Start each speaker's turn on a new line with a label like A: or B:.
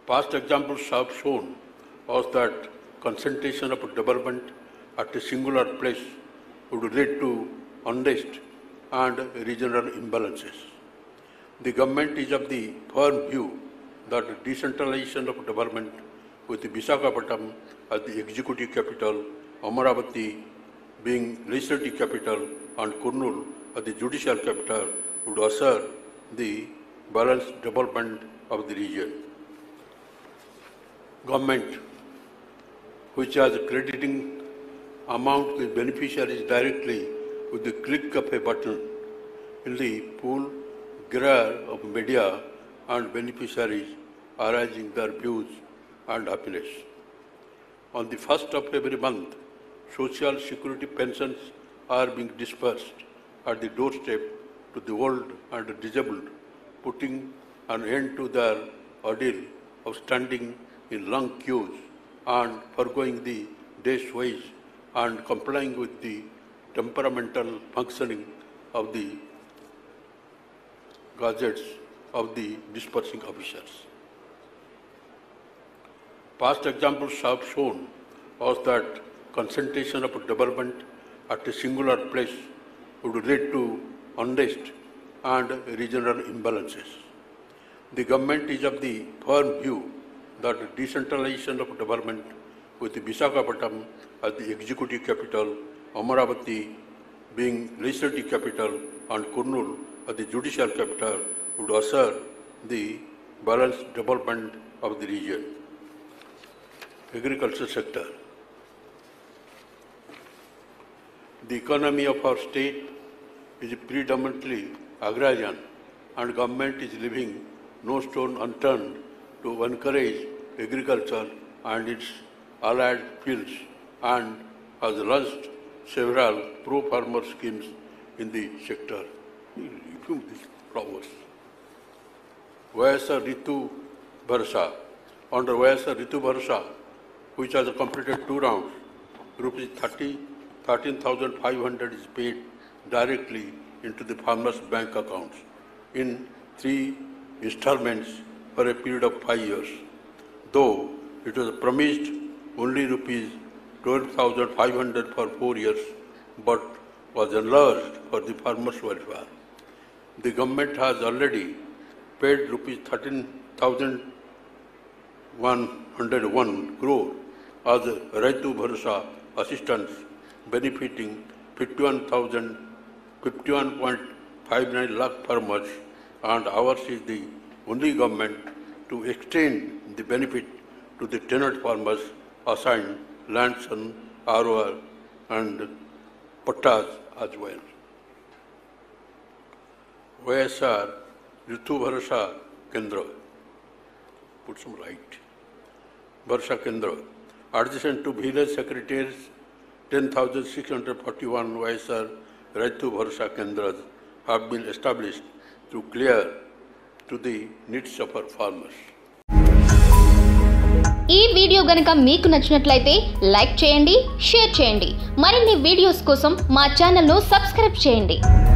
A: Past examples have shown us that concentration of development at a singular place would lead to unrest and regional imbalances. The government is of the firm view that decentralization of development with Visakhapatnam as the executive capital, Amaravati being legislative capital and Kurnool as the judicial capital would assure the balanced development of the region. Government, which has crediting amount to beneficiaries directly with the click of a button, in the pool gyre of media and beneficiaries arising their views and happiness. On the first of every month, social security pensions are being dispersed at the doorstep to the old and disabled, putting an end to their ordeal of standing in long queues and foregoing the day's wage and complying with the temperamental functioning of the gazettes of the dispersing officers. Past examples have shown us that concentration of development at a singular place would lead to unrest and regional imbalances. The government is of the firm view that decentralization of development with Visakhapatnam as the executive capital, Amaravati being legislative capital and Kurnool as the judicial capital would assure the balanced development of the region. Agriculture sector. The economy of our state is predominantly agrarian, and government is leaving no stone unturned to encourage agriculture and its allied fields, and has launched several pro-farmer schemes in the sector. Review these flowers. Vyasa Ritu Bharsa. Under Vyasa Ritu Bharsa, which has completed 2 rounds, rupees 13,500 is paid directly into the farmers' bank accounts in 3 installments for a period of 5 years, though it was promised only rupees 12,500 for 4 years, but was enlarged for the farmers' welfare. The government has already paid rupees 13,101 crore as Raitu Bharsa assistance, benefiting 51.59 lakh farmers, and ours is the only government to extend the benefit to the tenant farmers assigned lands on ROR and Pattas as well. YSR Ritu Bharsa Kendra. Put some light. Bharsa Kendra. Adjacent to village secretaries, 10,641 YSR Ritu Bharsa Kendras have been established to clear to the needs of our farmers.
B: ఈ video గనుక మీకు నచ్చినట్లయితే like చేయండి, share చేయండి. మరిన్ని videos కోసం మా channel ను సబ్స్క్రైబ్ చేయండి.